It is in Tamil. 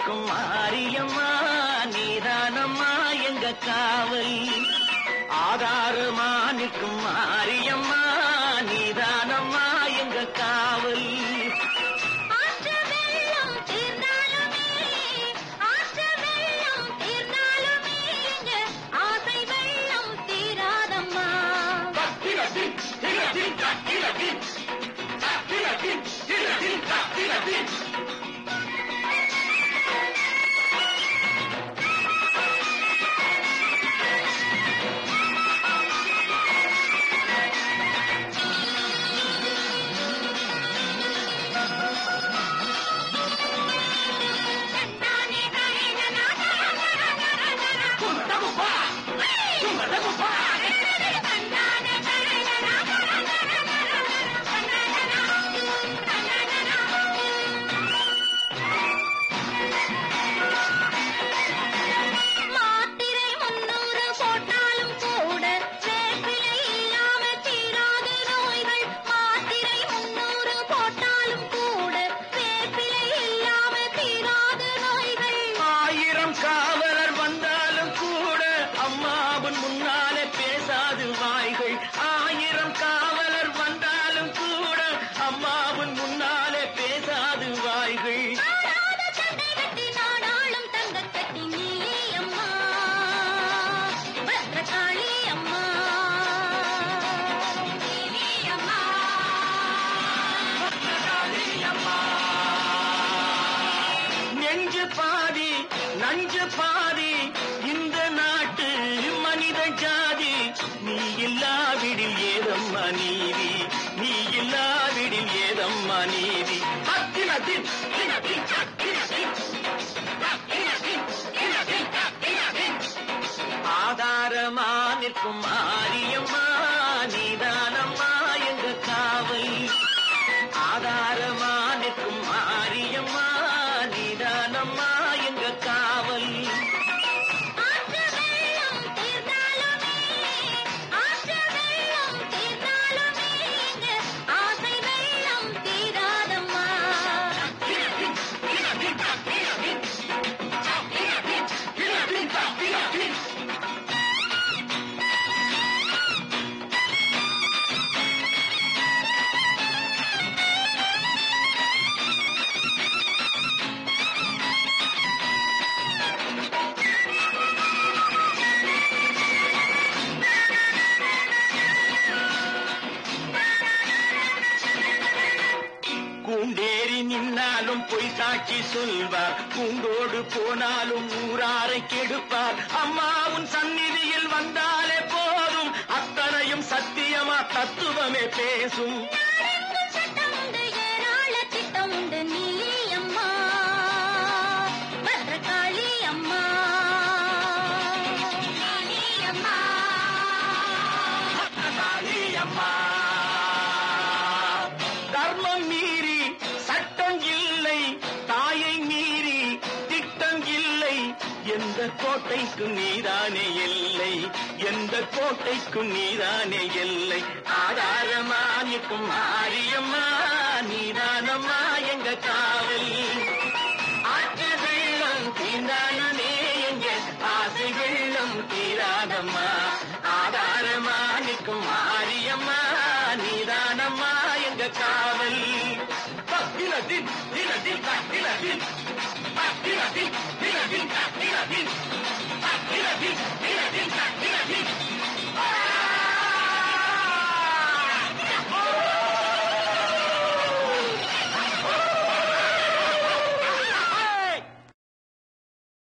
நிற்கும் மாரியம்மா நீதானம்மா எங்க காவல். ஆதாரமா நிற்கும் மாரியம்மா நீதானம்மா எங்க காவல். நஞ்சு பாதி இந்த நாட்டு மனித ஜாதி. நீ இல்லாவிடில் ஏதம்மா நீதி, நீ இல்லாவிடில் ஏதம்மா நீதி. ஆதாரமா நிற்கும் மாரியம்மா நீதானம்மா எங்க காவல். ஆதாரமா நிற்கும் மாரியம்மா நீதானம்மா எங்க காவல். கூண்டேறி நின்னாலும் பொய் சாட்சி சொல்வார், கூண்டோடு போனாலும் ஊராரை கெடுப்பார். அம்மாவும் சந்நிதியில் வந்தாலே போதும், அத்தனையும் சத்தியமா தத்துவமே பேசும். தர்மம் மீறி சட்டம் இல்லை, தாயை மீறி திட்டம் இல்லை. எந்த கோட்டைக்கும் நீதானே எல்லை, எந்த கோட்டைக்கும் நீதானே எல்லை. ஆதாரமா நிற்கும் மாரியம்மா நீதானம்மா எங்க காவல். ஆற்று வெள்ளம் தீர்ந்தாலுமே எங்க ஆசை வெள்ளம் தீராதம்மா. ஆதாரமா நிற்கும் மாரியம்மா நீதானம்மா எங்க காவல். திலதின் திலதின் திலதின் திலதின் திலதின் திலதின் திலதின்